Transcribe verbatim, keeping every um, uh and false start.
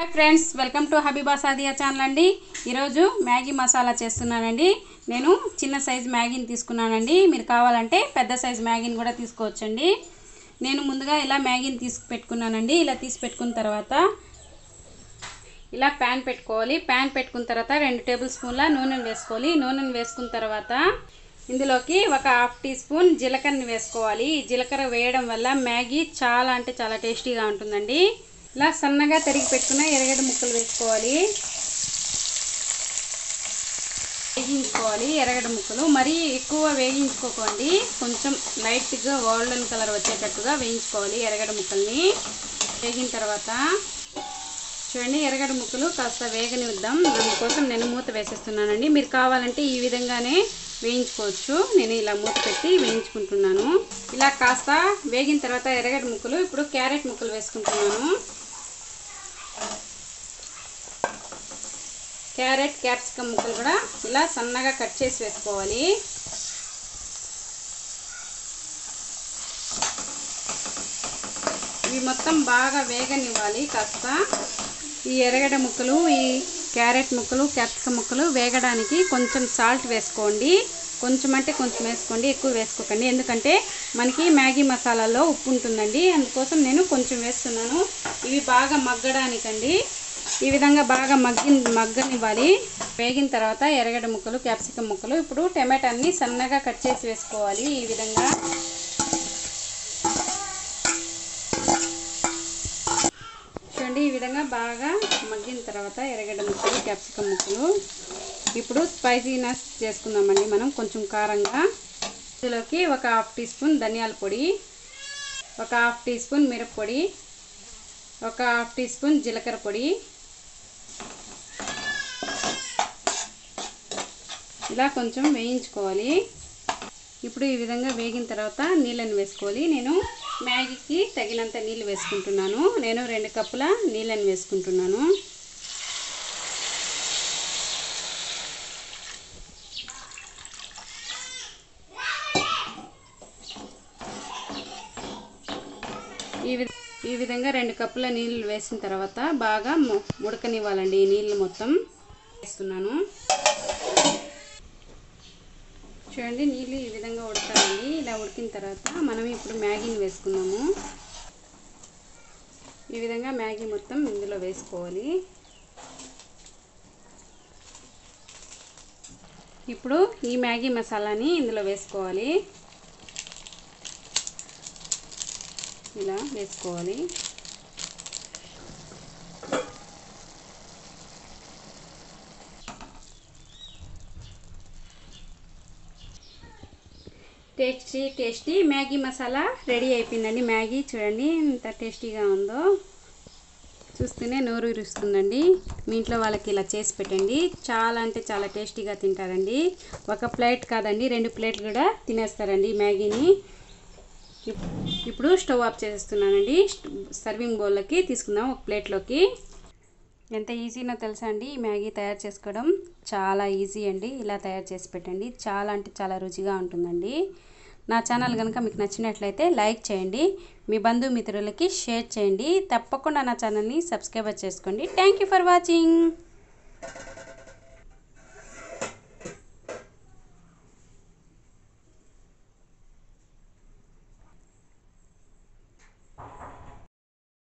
Hi friends, welcome to Habiba Sadia channel అండి। ఈ రోజు మ్యాగీ మసాలా చేస్తున్నానండి। నేను చిన్న సైజ్ మ్యాగీని తీసుకున్నానండి। మీరు కావాలంటే పెద్ద సైజ్ మ్యాగీని కూడా తీసుకోవచ్చండి। నేను ముందుగా ఇలా మ్యాగీని తీసి పెట్టుకున్నానండి। ఇలా తీసి పెట్టుకున్న తర్వాత ఇలా ప్యాన్ పెట్టుకోవాలి। ప్యాన్ పెట్టుకున్న తర్వాత రెండు టేబుల్ స్పూన్ల నూనెను వేసుకోవాలి। నూనెను వేసుకున్న తర్వాత ఇందులోకి ఒక హాఫ్ టీ స్పూన్ జీలకర్రని వేసుకోవాలి। జీలకర్ర వేయడం వల్ల మ్యాగీ చాలా అంటే చాలా టేస్టీగా ఉంటుందండి। ఇలా సన్నగా తరిగి పెట్టుకున్న ఎర్రగడ్డ ముక్కలు వేసుకోవాలి। వేగించుకోవాలి ఎర్రగడ్డ ముక్కలు, మరీ ఎక్కువ వేగించుకోకండి, కొంచెం లైట్గా గోల్డెన్ కలర్ వచ్చేటట్టుగా వేయించుకోవాలి ఎర్రగడ్డ ముక్కల్ని। వేగిన తర్వాత చూడండి, ఎర్రగడ్డ ముక్కలు కాస్త వేగనిద్దాం, అందుకోసం నేను మూత వేసేస్తున్నానండి। మీరు కావాలంటే ఈ విధంగానే వేయించుకోవచ్చు। నేను ఇలా మూత పెట్టి వేయించుకుంటున్నాను। ఇలా కాస్త వేగిన తర్వాత ఎర్రగడ్డ ముక్కలు, ఇప్పుడు క్యారెట్ ముక్కలు వేసుకుంటున్నాను। క్యారెట్ క్యాప్సికమ్ ముక్కలు కూడా ఇలా సన్నగా కట్ చేసి వేసుకోవాలి। ఇవి మొత్తం బాగా వేగనివ్వాలి కాస్త। ఈ ఎర్రగడ్డ ముక్కలు, ఈ క్యారెట్ ముక్కలు, క్యాప్సికమ్ ముక్కలు వేగడానికి కొంచెం సాల్ట్ వేసుకోండి। కొంచెం అంటే కొంచెం వేసుకోండి, ఎక్కువ వేసుకోకండి, ఎందుకంటే మనకి మ్యాగీ మసాలాలో ఉప్పు ఉంటుందండి, అందుకోసం నేను కొంచెం వేస్తున్నాను। ఇవి బాగా మగ్గడానికండి, ఈ విధంగా బాగా మగ్గి మగ్గనివ్వాలి। వేగిన తర్వాత ఎర్రగడ్డ ముక్కలు, క్యాప్సికమ్ ముక్కలు, ఇప్పుడు టమాటాని సన్నగా కట్ చేసి వేసుకోవాలి। ఈ విధంగా చూడండి, ఈ విధంగా బాగా మగ్గిన తర్వాత ఎర్రగడ్డ ముక్కలు, క్యాప్సికమ్ ముక్కలు, ఇప్పుడు స్పైసీనెస్ చేసుకుందామండి మనం, కొంచెం కారంగా। ఇందులోకి ఒక హాఫ్ టీ స్పూన్ ధనియాల పొడి, ఒక హాఫ్ టీ స్పూన్ మిరప్పొడి, ఒక హాఫ్ టీ స్పూన్ జీలకర్ర పొడి, ఇలా కొంచెం వేయించుకోవాలి। ఇప్పుడు ఈ విధంగా వేగిన తర్వాత నీళ్ళని వేసుకోవాలి। నేను మ్యాగీకి తగినంత నీళ్ళు వేసుకుంటున్నాను। నేను రెండు కప్పుల నీళ్ళని వేసుకుంటున్నాను। ఈ విధ ఈ విధంగా రెండు కప్పుల నీళ్ళు వేసిన తర్వాత బాగా ఉడకనివ్వాలండి। ఈ నీళ్ళు మొత్తం వేస్తున్నాను। చూడండి, నీళ్ళు ఈ విధంగా ఉడకాలండి। ఇలా ఉడికిన తర్వాత మనం ఇప్పుడు మ్యాగీని వేసుకుందాము। ఈ విధంగా మ్యాగీ మొత్తం ఇందులో వేసుకోవాలి। ఇప్పుడు ఈ మ్యాగీ మసాలాని ఇందులో వేసుకోవాలి, ఇలా వేసుకోవాలి। Tasty tasty Maggi masala ready అయిపోయిందండి। మ్యాగీ చూడండి ఎంత టేస్టీగా ఉందో, చూస్తూనే నోరు ఊరుస్తుందండి। మీ ఇంట్లో వాళ్ళకి ఇలా చేసి పెట్టండి, చాలా అంటే చాలా టేస్టీగా తింటారండి। ఒక ప్లేట్ కాదండి, రెండు ప్లేట్లు కూడా తినేస్తారండి మ్యాగీని। ఇప్పుడు స్టవ్ ఆఫ్ చేసేస్తున్నానండి। సర్వింగ్ బౌల్లోకి తీసుకుందాం, ఒక ప్లేట్లోకి। ఎంత ఈజీనో తెలుసా అండి ఈ మ్యాగీ తయారు చేసుకోవడం, చాలా ఈజీ అండి। ఇలా తయారు చేసి పెట్టండి, చాలా అంటే చాలా రుచిగా ఉంటుందండి। నా ఛానల్ కనుక మీకు నచ్చినట్లయితే లైక్ చేయండి, మీ బంధుమిత్రులకి షేర్ చేయండి, తప్పకుండా నా ఛానల్ని సబ్స్క్రైబ్ చేసుకోండి। Thank you for watching.